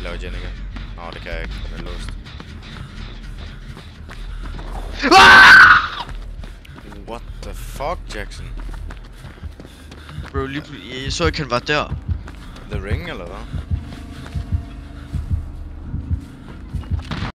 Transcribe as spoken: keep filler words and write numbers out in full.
lave igen igen. Nå, det kan jeg ikke, den er låst. What the fuck, Jackson? Bro, lige jeg så ikke, han var der. The Ring, eller hvad?